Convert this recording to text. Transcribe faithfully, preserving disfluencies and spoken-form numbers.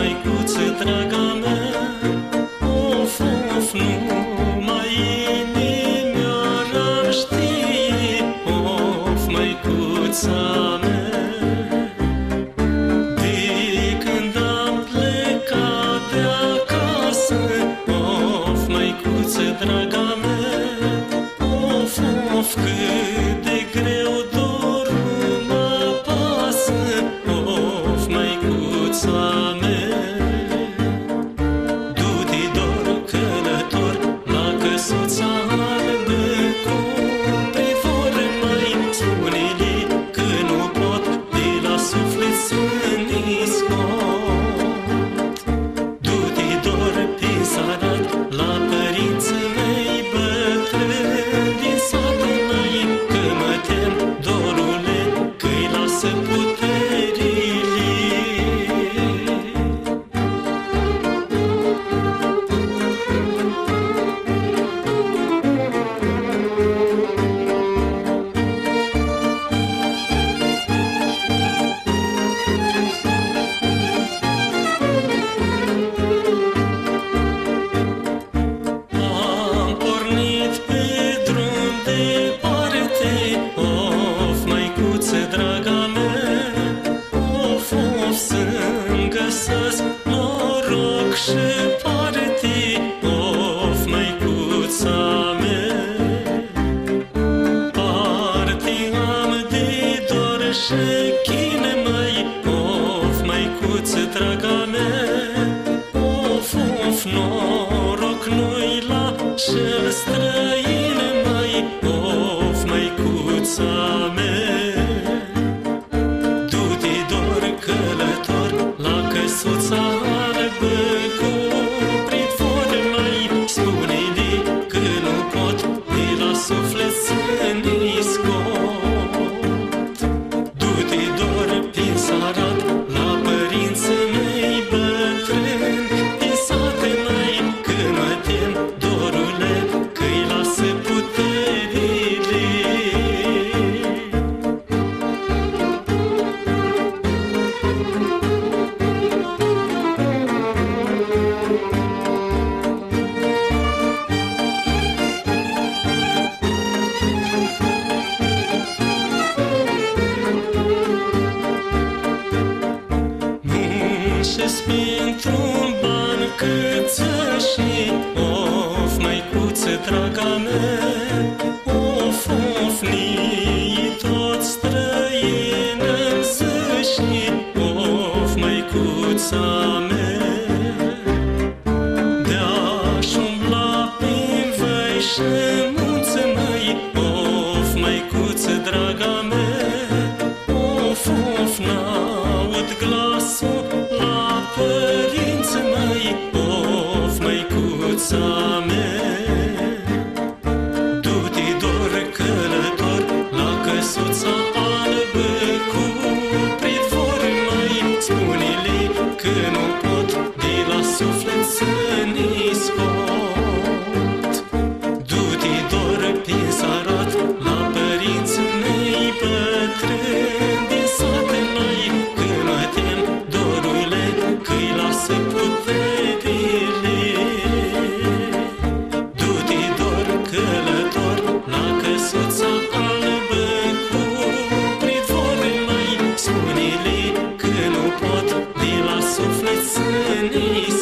măicuță, draga mea, of, of, numai inimioara-mi știe, of, măicuța mea. De când am plecat de acasă, of, măicuță, draga mea, of, of, cât de greu dorul mă apasă, of, măicuța mea. Du-te, dor călător, la căsuța albă, cum privor mai spune-le că nu pot de la suflet să-mi scot. Du-te, dor pe sarat, la părinții mei bătrâni din sat mai, că mă tem, dorule, că-i lasă puterile. Am pornit pe drum departe, of, măicuță, draga mea, of, of, să-mi găsesc noroc și parte, of, măicuța mea. Parte am de dor și chine, măi, of, măicuță, draga mea, of, of, noroc nu-i la cel străin, măi, of, măicuța mea. Du-te, dor călător, la căsuța albă, cu pridvor mai, spune-le că nu pot de la suflet să-mi scot. Du-te, dor prin sarat, la părinții mei bătrâni din sat mai, că mă tem, dorule, că-i lasă puterile. Muncesc pentru-un ban cât să-și, of, măicuță, draga mea, of, of, nii toți străini-mi zâși, of, măicuța mea. De-aș umbla prin văi și munți, măi, of, măicuță, draga mea, of, of, n-aud glasul la părinți mei, of, măicuța mea. Du-te, dor călător, la căsuța albă, cu pridvor mai, spune-le că nu pot de la suflet să-mi scot. Du-te, dor prin sarat, la părinții mei bătrâni din sat mai, că mă tem, dorule, că-i lasă puterile. Du-te, dor călător, la căsuța albă, cu pridvor mai, spune-le că nu pot de la suflet să-mi